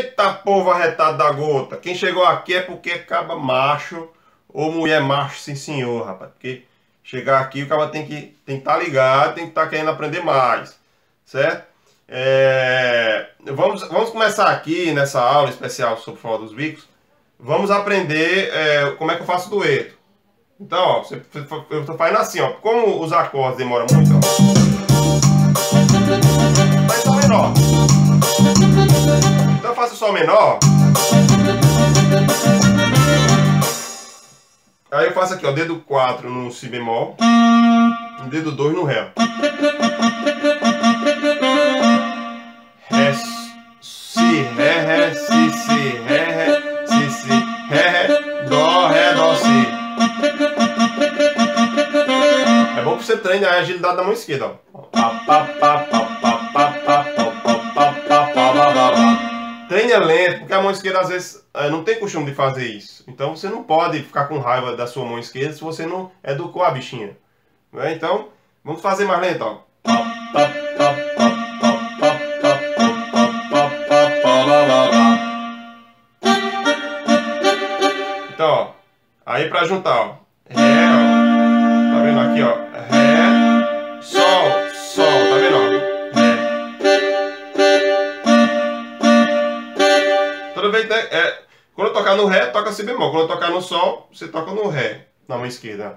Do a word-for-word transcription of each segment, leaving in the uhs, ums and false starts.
Eita, povo arretado da gota. Quem chegou aqui é porque acaba macho ou mulher macho, sim senhor, rapaz. Porque chegar aqui o cara tem que tem que estar ligado, tem que estar querendo aprender mais, certo? É, vamos, vamos começar aqui nessa aula especial sobre forró dos bicos. Vamos aprender é, como é que eu faço dueto. Então, ó, você, eu estou fazendo assim, ó. Como os acordes demoram muito, ó. Mas Sol menor. Então eu faço Sol menor. Aí eu faço aqui, ó, dedo quatro no Si bemol, dedo dois no Ré. Ré, Si, Ré, Ré, Si, Si, Ré, Ré, Si, Si, Ré, Ré, Dó, Ré, Dó, Si. É bom que você treine a agilidade da mão esquerda, ó. Treine lento, porque a mão esquerda às vezes não tem costume de fazer isso. Então você não pode ficar com raiva da sua mão esquerda se você não educou a bichinha. Então, vamos fazer mais lento, ó. Então, ó. Aí pra juntar, ó. Ré, ó. Tá vendo aqui, ó. Ré, Sol, Sol. Tá vendo, ó? Ré. Toda vez, né? É, quando eu tocar no Ré, toca Si bemol. Quando eu tocar no Sol, você toca no Ré. Na mão esquerda.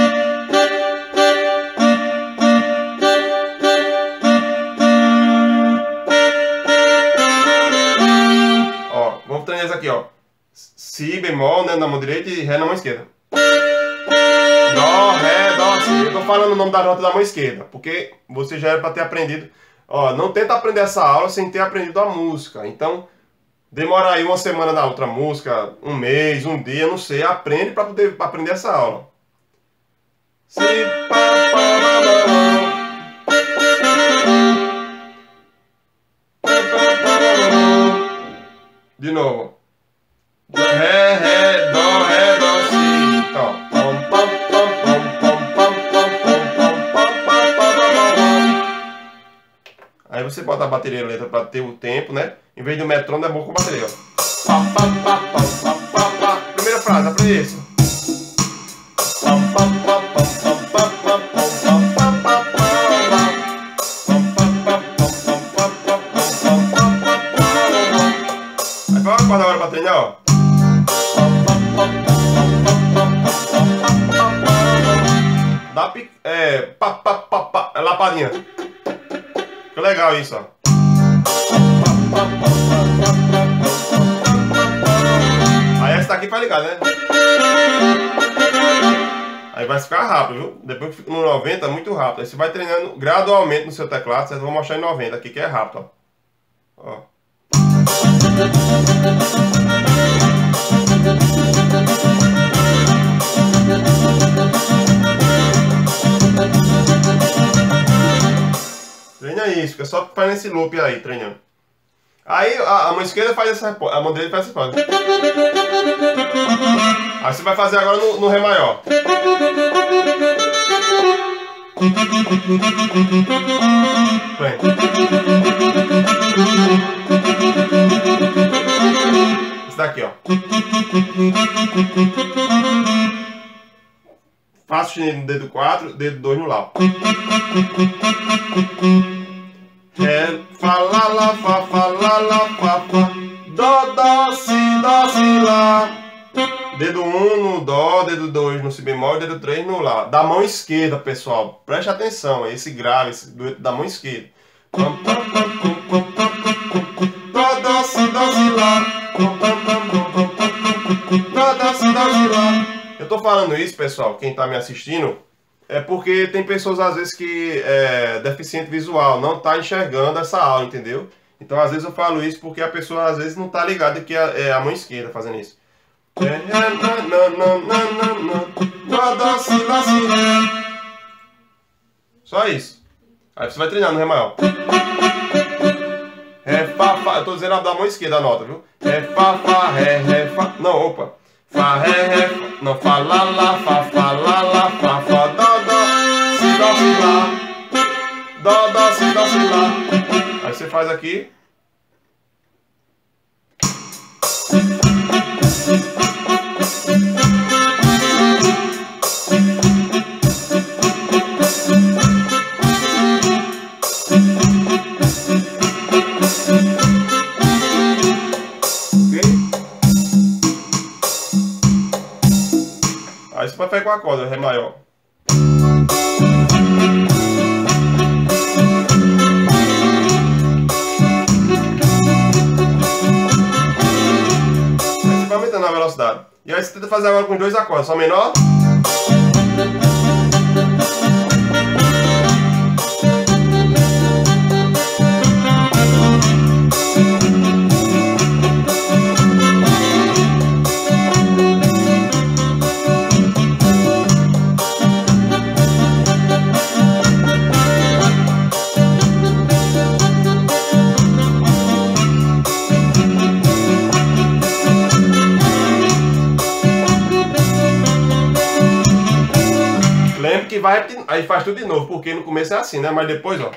Ó, vamos treinar isso aqui, ó. Si bemol, né, na mão direita e Ré na mão esquerda. Dó, Ré, Dó, Si. Eu tô falando o nome da nota da mão esquerda, porque você já era para ter aprendido. Ó, não tenta aprender essa aula sem ter aprendido a música. Então, demora aí uma semana na outra música, um mês, um dia, não sei. Aprende para poder aprender essa aula. Si, pá, pá, lá, lá, lá. De novo. Ré, Ré, Dó, Ré, Dó, Si. Então. Aí você bota a bateria lenta para ter o tempo, né? Em vez do metrônomo é bom com bateria. Primeira frase, aprende isso. Aí vai uma corda agora para treinar, ó. Dá é, pá, pá, pá, pá, é lapadinha. Fica legal isso, ó. Aí essa daqui vai ligar, né? Aí vai ficar rápido, viu? Depois que fica no noventa, muito rápido. Aí você vai treinando gradualmente no seu teclado. Vocês vão mostrar em noventa aqui, que é rápido, ó. Ó. Treina isso, fica só fazendo esse loop aí, treinando. Aí a, a mão esquerda faz essa, a mão direita faz essa coisa. Aí você vai fazer agora no, no Ré maior. Vem. Esse daqui, ó. Faço o chinelo no dedo quatro, dedo dois no Lá. Ré, Fá, Lá, Lá, Fá, Fá, Lá, Lá, Fá, Fá. Dó, Dó, Si, Dó, Si, Lá. Dedo um no Dó, dedo dois no Si bemol, dedo três no Lá. Da mão esquerda, pessoal. Preste atenção, esse grave, esse dueto da mão esquerda. Dó, Dó, Si, Dó, Si, Lá. Dó, Dó, Si, Dó, Si, Lá. Eu tô falando isso, pessoal, quem tá me assistindo, é porque tem pessoas às vezes que é deficiente visual, não tá enxergando essa aula, entendeu? Então às vezes eu falo isso porque a pessoa às vezes não tá ligada que é, é a mão esquerda fazendo isso. Só isso. Aí você vai treinar no Ré maior. Ré, Fá, Fá. Eu tô dizendo a da mão esquerda a nota, viu? Ré, Fá, Fá, Ré, Ré, Fá. Não, opa. Fá, Ré, Ré, Fá. Não, Fá, Lá, Lá, Fá, Fá, Lá, Lá, Fá, Fá, Dó, Dó, Si, Dó, Si, Lá. Dó, Dó, Si, Dó, Si, Lá. Aí você faz aqui. faz com a corda, Ré maior. Aí você vai aumentando a velocidade. E aí você tenta fazer agora com os dois acordes, Sol menor. Que vai repetir, aí faz tudo de novo, porque no começo é assim, né? Mas depois, ó.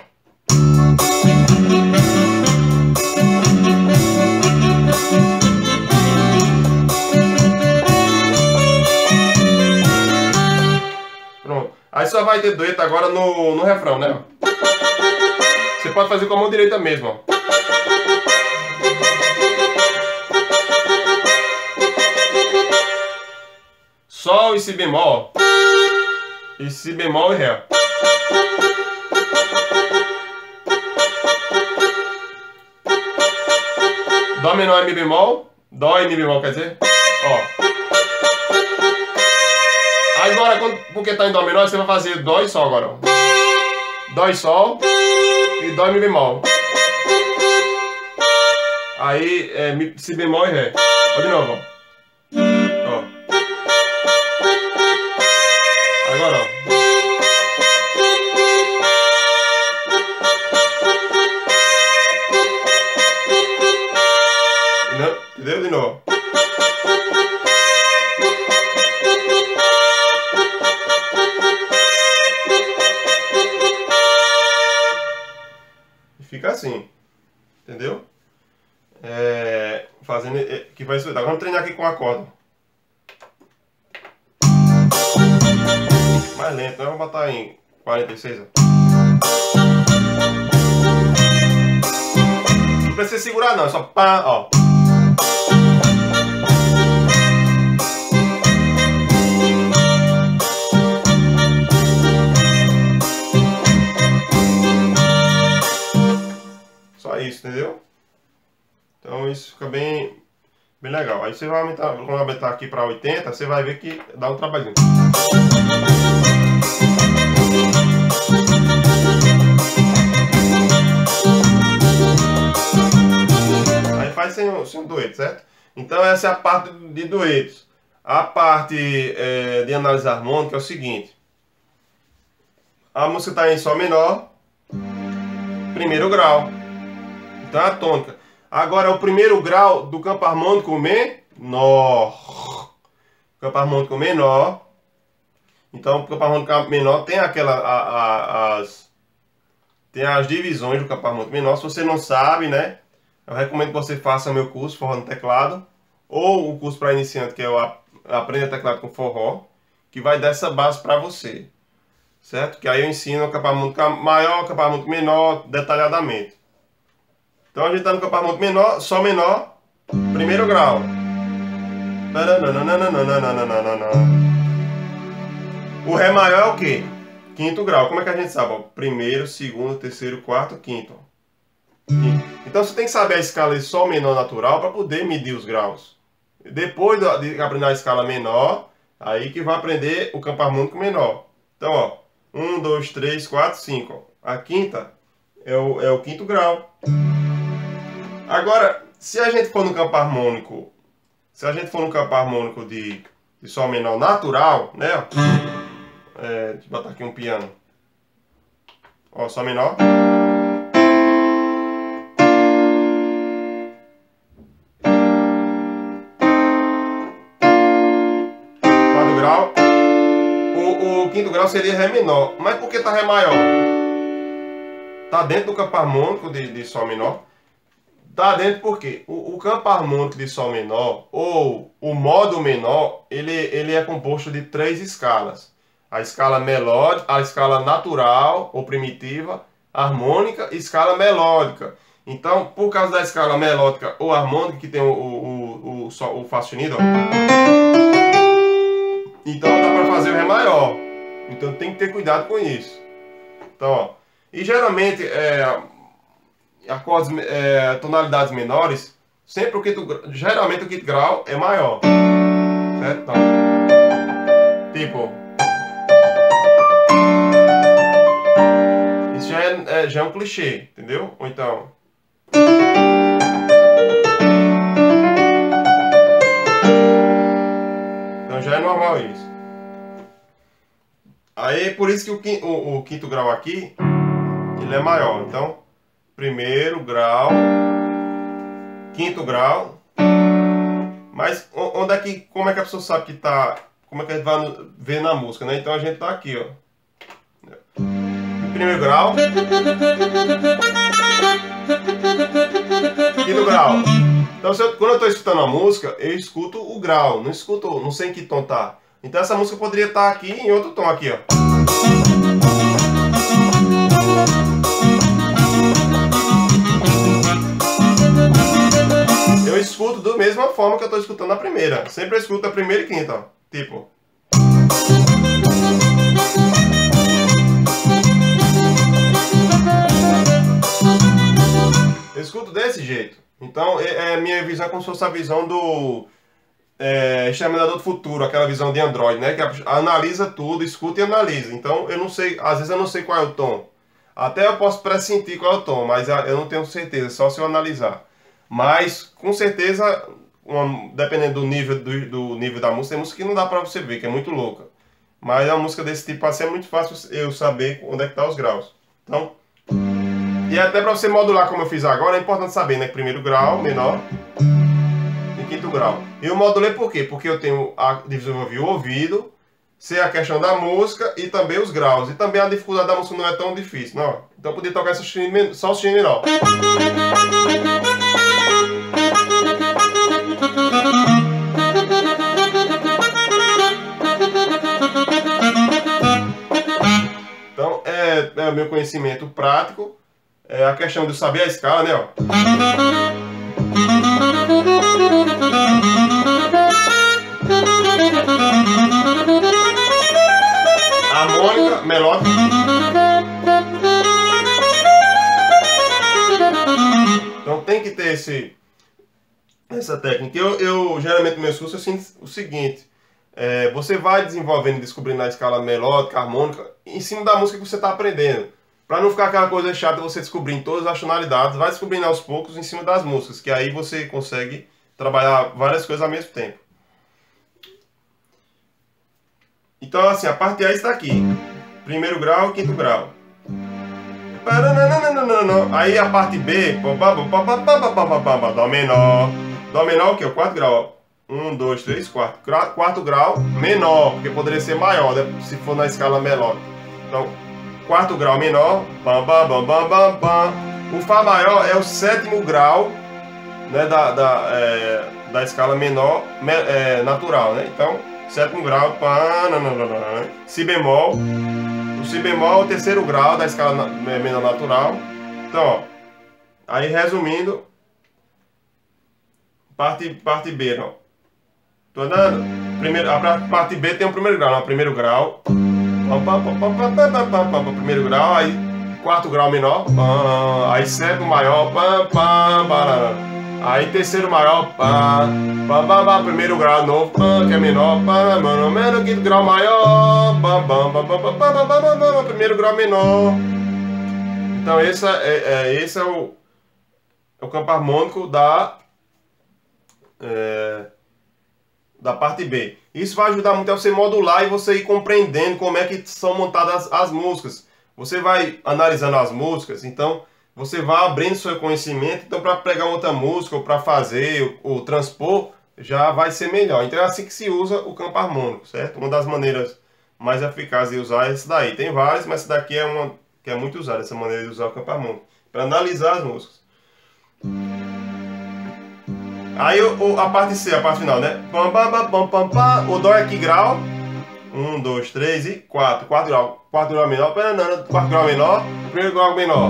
Pronto. Aí só vai ter dueto agora no, no refrão, né? Você pode fazer com a mão direita mesmo, ó. Sol e Si bemol, ó. E Si bemol e Ré. Dó menor e Mi bemol. Dó e Mi bemol, quer dizer? Ó. Aí agora, quando, porque tá em Dó menor, você vai fazer Dó e Sol agora, ó. Dó e Sol. E Dó e Mi bemol. Aí, é, Mi, Si bemol e Ré. Ó, de novo, ó. Ó. Agora, ó. Entendeu? De novo. E fica assim. Entendeu? É, fazendo é, que vai estudar. Vamos treinar aqui com a corda. Mais lento, né? Vamos botar em quarenta e seis, ó. Não precisa segurar não, é só pá, ó. Só isso, entendeu? Então isso fica bem, bem legal. Aí você vai aumentar, vamos aumentar aqui para oitenta, você vai ver que dá um trabalhinho. Aí faz sem, sem dueto, certo? Então essa é a parte de duetos. A parte é, de análise harmônica é o seguinte. A música está em Sol menor, primeiro grau. Então é a tônica. Agora o primeiro grau do campo harmônico menor. Campo harmônico menor. Então o campo harmônico menor tem aquela a, a, as tem as divisões do campo harmônico menor. Se você não sabe, né? Eu recomendo que você faça meu curso Forró no Teclado ou o curso para iniciante que é o Aprenda Teclado com Forró, que vai dar essa base para você, certo? Que aí eu ensino o campo harmônico maior, o campo harmônico menor detalhadamente. Então a gente está no campo harmônico menor, Sol menor, primeiro grau. O Ré maior é o quê? Quinto grau. Como é que a gente sabe? Ó, primeiro, segundo, terceiro, quarto, quinto. Quinto. Então você tem que saber a escala de Sol menor natural para poder medir os graus. Depois de aprender a escala menor, aí que vai aprender o campo harmônico menor. Então, ó, um, dois, três, quatro, cinco. Ó. A quinta é o, é o quinto grau. Agora, se a gente for no campo harmônico, se a gente for no campo harmônico de, de Sol menor natural, né? É, deixa eu botar aqui um piano. Ó, Sol menor. Quarto grau. O, o quinto grau seria Ré menor. Mas por que tá Ré maior? Tá dentro do campo harmônico de, de Sol menor. Tá dentro porque o, o campo harmônico de Sol menor, ou o modo menor, ele, ele é composto de três escalas. A escala melódica, a escala natural ou primitiva, harmônica e escala melódica. Então, por causa da escala melódica ou harmônica, que tem o, o, o, o, o Fá sustenido, ó. Então dá para fazer o Ré maior. Então tem que ter cuidado com isso. Então, ó. E geralmente, é, acordes, é, tonalidades menores, sempre o quinto, geralmente o quinto grau é maior. Certo? Então, tipo, isso já é, é, já é um clichê, entendeu? Ou então, então já é normal isso. Aí por isso que o quinto, o, o quinto grau aqui, ele é maior. Então, primeiro grau, quinto grau. Mas onde é que, como é que a pessoa sabe que tá, como é que a gente vai ver na música, né? Então a gente tá aqui, ó. Primeiro grau, quinto grau. Então se eu, quando eu tô escutando a música, eu escuto o grau, não escuto, não sei em que tom tá. Então essa música poderia estar aqui em outro tom aqui, ó. Eu escuto da mesma forma que eu estou escutando a primeira. Sempre eu escuto a primeira e quinta, ó. Tipo. Eu escuto desse jeito. Então, é, é minha visão é como se fosse a visão do é, Exterminador do Futuro, aquela visão de Android, né? Que analisa tudo, escuta e analisa. Então, eu não sei, às vezes eu não sei qual é o tom. Até eu posso pressentir qual é o tom, mas eu não tenho certeza, só se eu analisar. Mas, com certeza, uma, dependendo do nível, do, do nível da música, tem música que não dá pra você ver, que é muito louca. Mas a música desse tipo assim é muito fácil eu saber onde é que tá os graus. Então, e até pra você modular como eu fiz agora, é importante saber, né? Primeiro grau, menor e quinto grau. E eu modulei por quê? Porque eu tenho a desenvolver o ouvido, sei a questão da música e também os graus. E também a dificuldade da música não é tão difícil, não. Então eu podia tocar essa string, só o string menor. Então, é, é o meu conhecimento prático, é a questão de saber a escala, né, ó. Harmônica, melódica. Então tem que ter esse, essa técnica. Eu, eu geralmente no meu curso eu sinto o seguinte. É, você vai desenvolvendo e descobrindo a escala melódica, harmônica, em cima da música que você está aprendendo. Para não ficar aquela coisa chata você descobrindo todas as tonalidades, vai descobrindo aos poucos em cima das músicas, que aí você consegue trabalhar várias coisas ao mesmo tempo. Então assim, a parte A está aqui. Primeiro grau e quinto grau. Aí a parte B, Dó menor. Dó menor o que? O quarto grau. Um, dois, três, quatro. Quarto grau menor, porque poderia ser maior, né, se for na escala melódica. Então, quarto grau menor. Bam, bam, bam, bam, bam, bam. O Fá maior é o sétimo grau, né, da, da, é, da escala menor é, natural, né? Então, sétimo grau. Pá, nananana. Si bemol. O Si bemol é o terceiro grau da escala menor natural. Então, ó, aí resumindo, parte, parte B, ó. Tô andando? Primeiro, a parte B tem o primeiro grau, no primeiro grau. Primeiro grau, aí quarto grau menor, aí sétimo maior, aí terceiro maior, primeiro grau novo, que é menor, quinto grau maior, primeiro grau menor. Então esse é, é, esse é, o, é o campo harmônico da... É, da parte B. Isso vai ajudar muito a você modular e você ir compreendendo como é que são montadas as, as músicas. Você vai analisando as músicas, então você vai abrindo seu conhecimento, então para pegar outra música ou para fazer ou, ou transpor, já vai ser melhor. Então é assim que se usa o campo harmônico, certo? Uma das maneiras mais eficazes de usar é essa daí. Tem várias, mas essa daqui é uma que é muito usada, essa maneira de usar o campo harmônico, para analisar as músicas. Aí o, a parte C, a parte final, né? Pam, pam, pam, pam, pam, pam. O Dó é que grau? Um, dois, três e quatro. Quarto grau. Quarto grau menor. Quarto grau menor. Primeiro grau menor.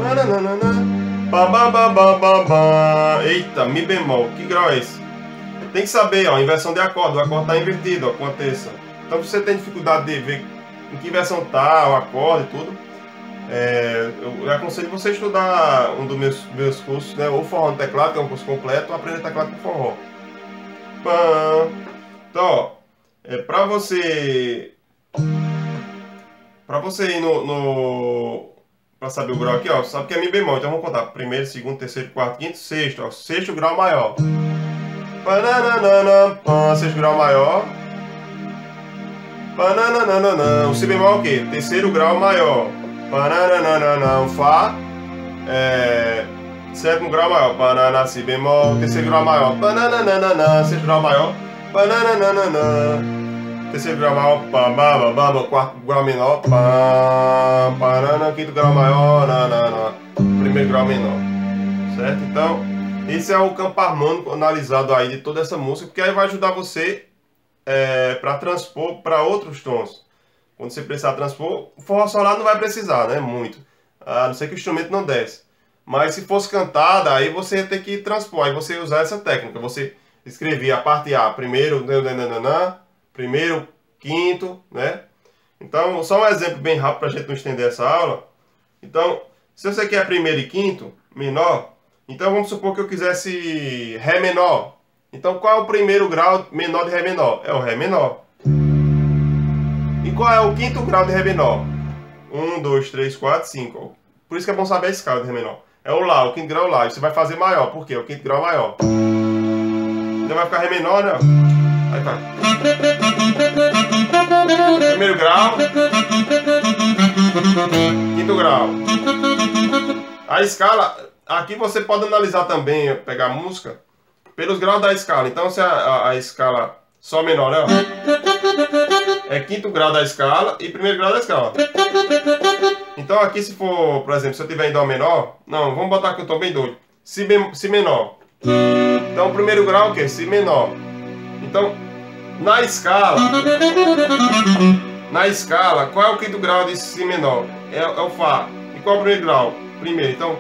Eita, Mi bemol. Que grau é esse? tem que saber, ó, a inversão de acorde, o acorde está invertido, ó, com a terça. Então, se você tem dificuldade de ver em que inversão tá, o acorde e tudo, é, eu aconselho você estudar um dos meus, meus cursos, né, ou Forró no Teclado, que é um curso completo, ou Aprender Teclado com Forró. Pã. Então, ó, é, para você, para você ir no, no para saber o grau aqui, ó, sabe que é Mi bemol, então vamos contar primeiro, segundo, terceiro, quarto, quinto, sexto, ó, sexto grau maior. Pananana, pan, sexto grau maior. Pananana, o Si bemol é o quê? Terceiro grau maior. Pananana, o Fá, é, sétimo grau maior. Panana, Si bemol, terceiro grau maior. Pananana, sexto grau maior. Pananana, terceiro grau maior. Pam, bam, bam, quarto grau menor. Pam, panana, quinto grau maior. Nanana, primeiro grau menor. Certo? Então, esse é o campo harmônico analisado aí de toda essa música, porque aí vai ajudar você é, para transpor para outros tons. Quando você precisar transpor, o forró solar não vai precisar, né? Muito. A não ser que o instrumento não desce. Mas se fosse cantada, aí você ia ter que transpor. Aí você ia usar essa técnica. Você escrevia a parte A, primeiro, nananana, primeiro, quinto, né? Então, só um exemplo bem rápido para a gente não estender essa aula. Então, se você quer primeiro e quinto, menor, então vamos supor que eu quisesse Ré menor. Então, qual é o primeiro grau menor de Ré menor? É o Ré menor. E qual é o quinto grau de Ré menor? um, dois, três, quatro, cinco. Por isso que é bom saber a escala de Ré menor. É o Lá, o quinto grau Lá. E você vai fazer maior. Por quê? O quinto grau maior. Então vai ficar Ré menor, né? Aí tá. Primeiro grau. Quinto grau. A escala... Aqui você pode analisar também, pegar a música, pelos graus da escala. Então, se a, a, a escala Sol menor, né? É quinto grau da escala e primeiro grau da escala. Então, aqui se for, por exemplo, se eu tiver em Dó menor, não, vamos botar aqui, eu tô bem doido. Si, bem, si menor. Então, o primeiro grau é o quê? Si menor. Então, na escala, na escala, qual é o quinto grau de Si menor? É, é o Fá. E qual é o primeiro grau? Primeiro, então,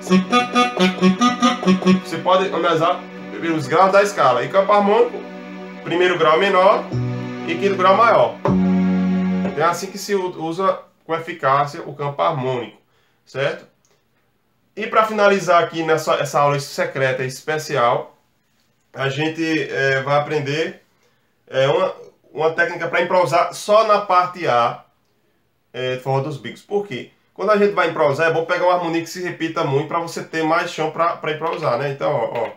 você pode analisar os graus da escala. E campo harmônico, primeiro grau menor e quinto grau maior. É assim que se usa com eficácia o campo harmônico, certo? E para finalizar aqui nessa essa aula secreta e especial, a gente é, vai aprender é, uma, uma técnica para improvisar só na parte A é, de Forró dos Bicos. Por quê? Quando a gente vai improvisar, é bom pegar uma harmonia que se repita muito para você ter mais chão para improvisar, né? Então, ó, ó.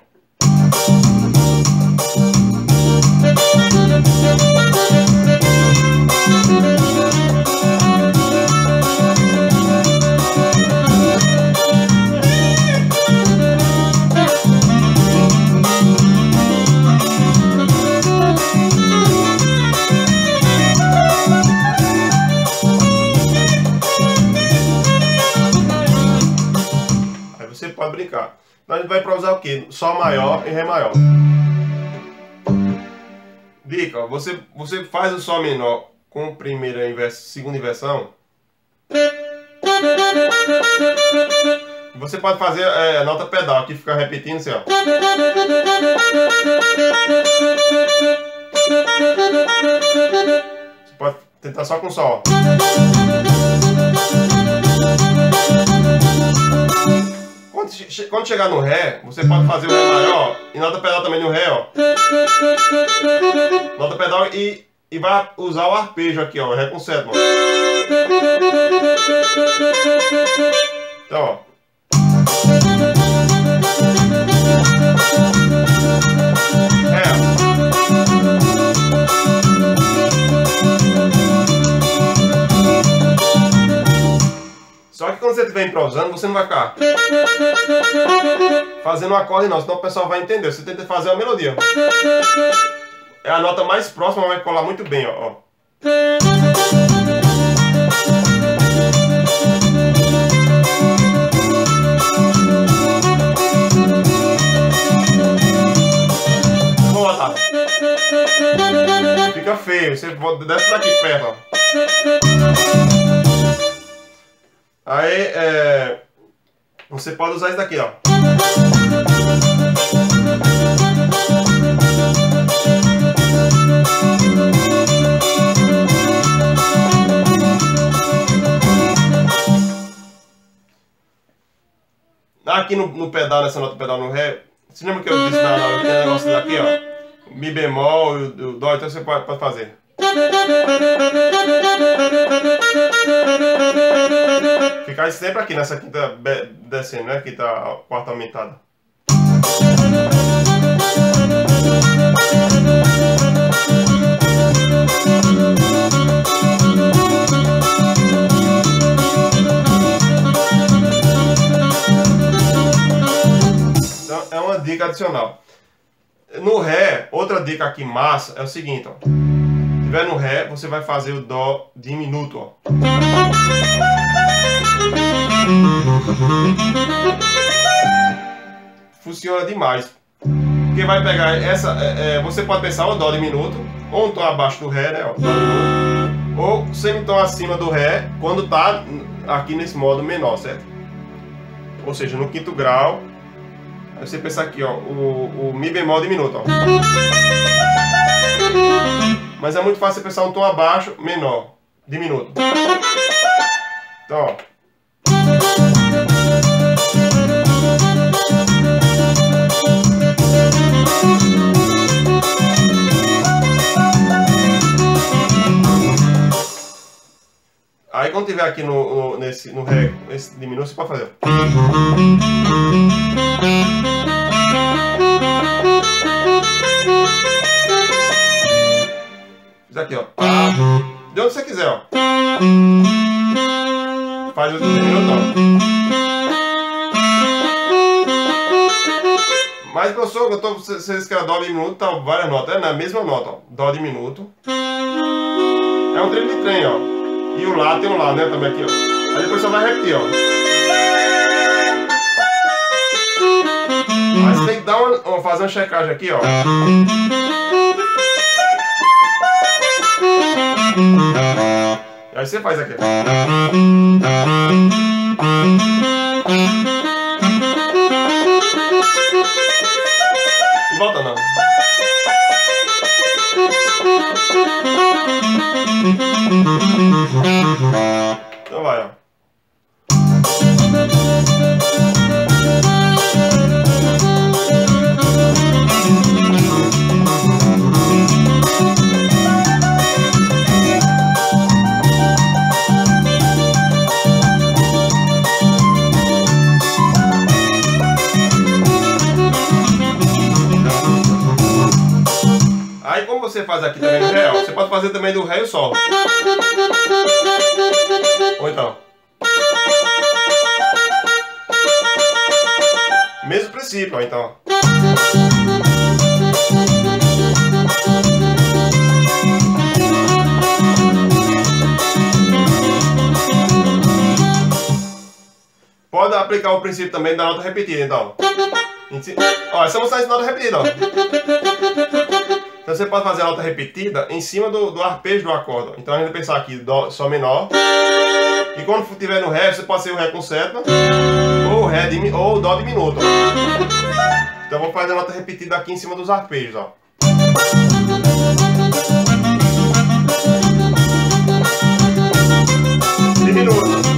Você pode brincar. Então a gente vai improvisar o quê? Sol maior e Ré maior. Dica, ó, você, você faz o Sol menor com primeira inversão, segunda inversão. Você pode fazer é, a nota pedal, aqui fica repetindo assim, ó. Você pode tentar só com Sol. Quando, quando chegar no Ré, você pode fazer o Ré maior e nota pedal também no Ré, ó. Nota pedal e, e vai usar o arpejo aqui, ó, Ré com sétima. Então, ó. Ré. Só que quando você estiver improvisando, você não vai ficar fazendo um acorde não, senão o pessoal vai entender. Você tenta fazer uma melodia. É a nota mais próxima, vai colar muito bem, ó. Vou botar. Fica feio, você desce daqui perto, ó. Aí, é, você pode usar isso daqui, ó. aqui no, no pedal, nessa nota pedal no Ré, você lembra que eu disse na aula que tem um negócio daqui, ó? Mi bemol e o, o Dó, então você pode, pode fazer. Ficar sempre aqui nessa quinta descendo, né? Quinta quarta aumentada. Então é uma dica adicional. No Ré, outra dica aqui massa é o seguinte, ó. Se tiver no Ré, você vai fazer o Dó diminuto, ó. Funciona demais. Porque vai pegar essa... É, é, você pode pensar o Dó diminuto, ou um tom abaixo do Ré, né? Ó, Dó diminuto, ou semitom acima do Ré, quando tá aqui nesse modo menor, certo? Ou seja, no quinto grau. Aí você pensa aqui, ó, o, o Mi bemol diminuto, ó. Mas é muito fácil você pensar um tom abaixo, menor, diminuto. Então, ó. Aí quando tiver aqui no, no, nesse, no Ré, esse diminuto, você pode fazer. Fiz aqui, ó. De onde você quiser, ó. Faz o diminuto, ó. Mas, professor, eu tô, você disse que era Dó diminuto, tá várias notas. É na mesma nota, ó. Dó diminuto. É um trilho de trem, ó. E o Lá tem um Lá, né? Também aqui, ó. Aí depois você vai repetir, ó. Aí você tem que dar uma, fazer uma checagem aqui, ó. E aí você faz aqui. E volta não. Então vai, ó. Aí como você faz aqui também no Ré, ó, você pode fazer também do Ré e o Sol. Ou então. Mesmo princípio, ó, então. Pode aplicar o princípio também da nota repetida, então. Ó, essa música está em nota repetida, ó. Então você pode fazer a nota repetida em cima do, do arpejo do acorde. Então a gente vai pensar aqui Dó, Sol menor. E quando estiver no Ré, você pode ser o Ré com sétima ou o Ré ou o Dó diminuto. Então vamos fazer a nota repetida aqui em cima dos arpejos, ó. Diminuto.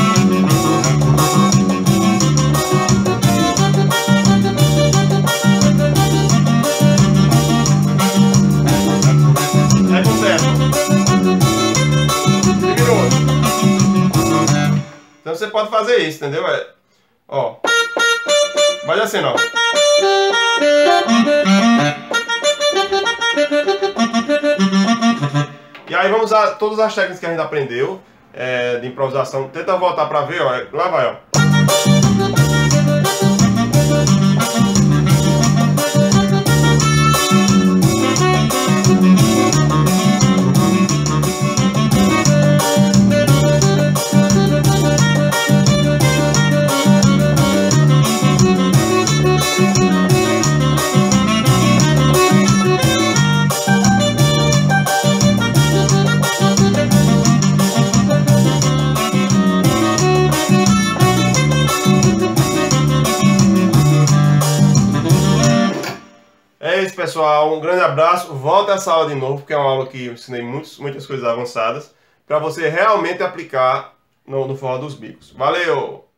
Então você pode fazer isso, entendeu? É, ó. Vai assim, ó. E aí vamos usar todas as técnicas que a gente aprendeu é, de improvisação. Tenta voltar pra ver, ó. Lá vai, ó. É isso, pessoal, um grande abraço, volta essa aula de novo, porque é uma aula que eu ensinei muitos, muitas coisas avançadas, para você realmente aplicar no, no forró dos bicos. Valeu!